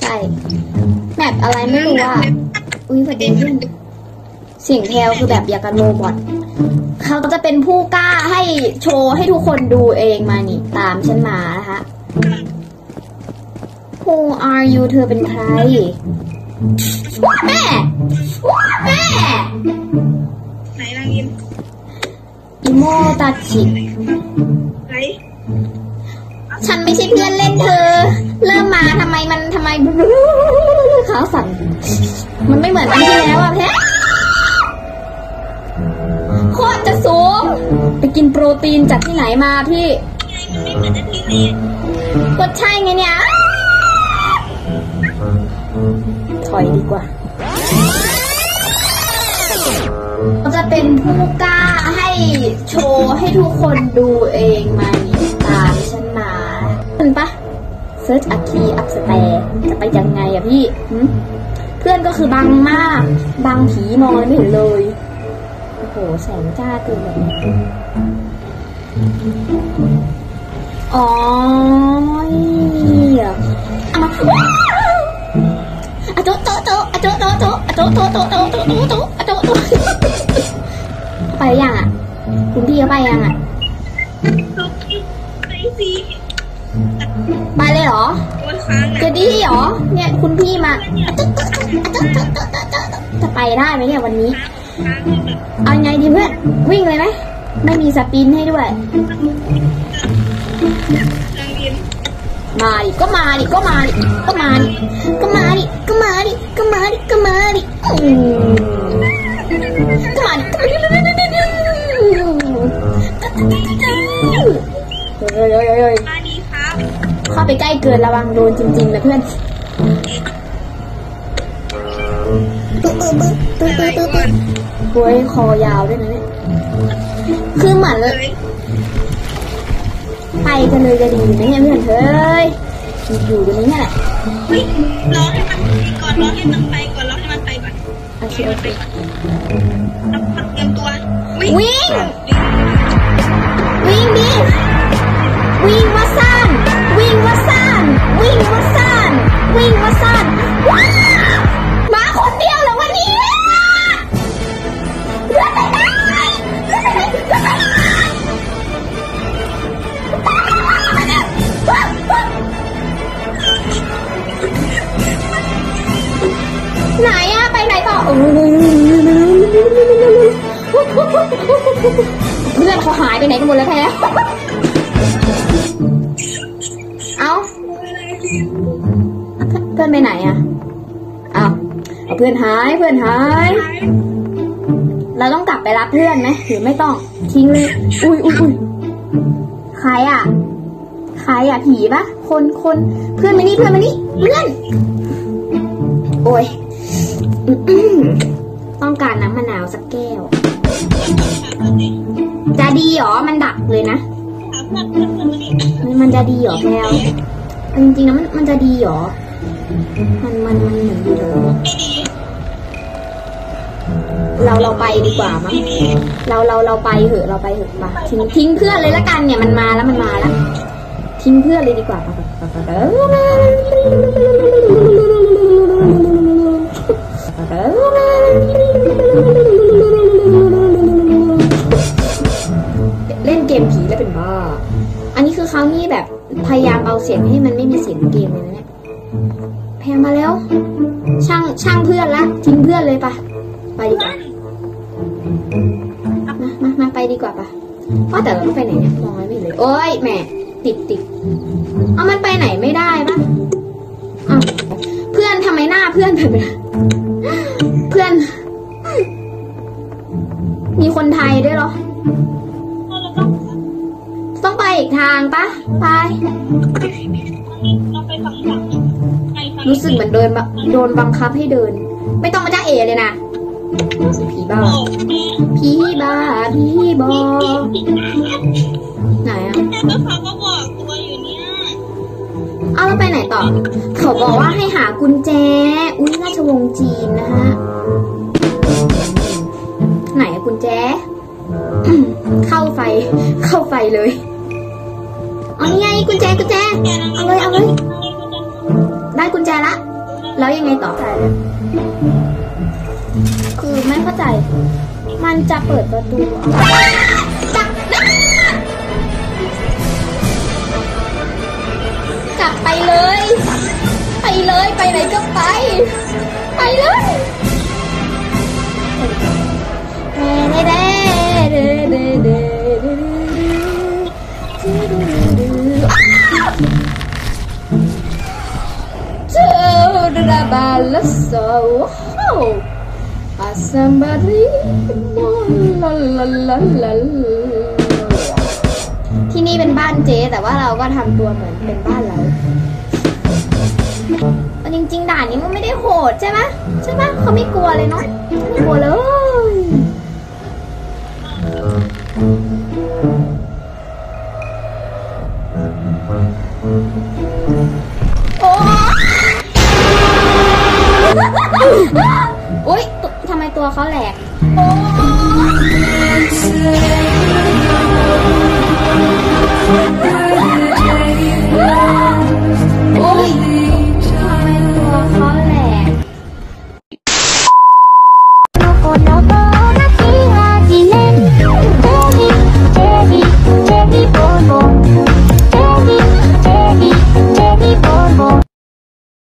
ใช่แมปอะไรไม่รู้อ่ะอุ้ยพอดีเสียงแพลวคือแบบอยากกันโรบอทเขาจะเป็นผู้กล้าให้โชว์ให้ทุกคนดูเองมานี่ตามฉันมานะคะ Who are you เธอเป็นใครว้าแม่ไหนนางยิมอิโมตัดฉิฉันไม่ใช่เพื่อนเล่นเธอเริ่มมาทำไมขาสั่นมันไม่เหมือนอันที่แล้วอะเพชรโคตรจะสูงไปกินโปรตีนจากที่ไหนมาพี่ก็ใช่ไงเนี่ยถอยดีกว่าเราจะเป็นผู้กล้าให้โชว์ให้ทุกคนดูเองมาตามฉันมาเห็นปะเซิร์ชอัคคีอัพสแตร์จะไปยังไงอะพี่เพื่อนก็คือบังมากบังผีมองอะไรไม่เห็นเลยโอ้โหแสงจ้าเกินแบบนี้อ๋อเอามาอะโตไปยังอ่ะคุณพี่เขาไปยังอ่ะไปเลยเหรอจะดีเหรอเนี่ยคุณพี่มาจะไปได้ไหมเนี่ยวันนี้เอาไงดีเพื่อนวิ่งเลยไหมไม่มีสปินให้ด้วยมาดิก็มาดิก็มาดิก็มาดิก็มาดิก็มาดิก็มาดิก็มาดิก็มาดิเข้าไปใกล้เกินระวังโดนจริงๆนะเพื่อนโวยคอยาวด้วยนะเนี่ยคือเหมือนไปกันเลยจะดีไหมเนี่ยเพื่อนเฮ้ยอยู่ตรงนี้แหละรอให้มันก่อนรอให้มันไปก่อนรอให้มันไปก่อนโอเคเตรียมตัววิ่งดิวิ่งมาซ่านวิ่งมาซ่านวิ่งมาซ่านวิ่งมาซ่านว้ามาคนเดียวเหรอวันนี้ไหนอะไปไหนต่อเพื่อนเขาหายไปไหนกันหมดแล้วแพ้เอาเพื่อนไปไหนอะเอาเพื่อนหายเราต้องกลับไปรับเพื่อนไหมหรือไม่ต้องทิ้งเลยอุ้ยใครอะผีปะคนเพื่อนมานี่เพื่อนโอ้ยต้องการน้ำมะนาวสักแก้วจะดีหรอมันดักเลยนะมันจะดีหรอแพลวจริงๆนะมันจะดีหรอมันเหมือนดีเลยเราไปดีกว่ามั้งเราไปเถอะมาทิ้งเพื่อนเลยละกันเนี่ยมันมาแล้วทิ้งเพื่อนเลยดีกว่าเล่นเกมผีแล้วเป็นบ้าอันนี้คือเขานี่แบบพยายามเอาเสียงให้มันไม่มีเสียงเกมเลยนะเนี่ยแพงมาแล้วช่างเพื่อนละทิ้งเพื่อนเลยปะไปดีกว่ามาไปดีกว่าปะว่าแต่เราต้องไปไหนเนี่ยมองไม่เห็นเลยโอ้ยแหมติดเอามันไปไหนไม่ได้ปะเพื่อนทำไมหน้าเพื่อนเป็นแบบเพื่อนมีคนไทยด้วยเหรอต้องไปอีกทางปะไปรู้สึกเหมือนโดนบังคับให้เดินไม่ต้องมาจ้าเอเลยนะผีบ้าไหนอะเขาก็บอกตัวอยู่เนี่ยเอาแล้วไปไหนต่อเขาบอกว่าให้หากุญแจอุ้ยราชวงศ์จีนนะฮะไหนอะกุญแจ เข้าไฟเลยเอานี่ไงกุญแจเอาเลยได้กุญแจละแล้วยังไงต่อคือไม่เข้าใจ มันจะเปิดประตูจับกลับไปเลยไปเลยไปไหนก็ไปไปเลยที่นี่เป็นบ้านเจ๊แต่ว่าเราก็ทำตัวเหมือนเป็นบ้านเราจริงๆด่านนี้มันไม่ได้โหดใช่ไหมใช่ไหมเขาไม่กลัวเลยเนาะไม่กลัวเลยโอ้อุ๊ยทำไมตัวเขาแหลก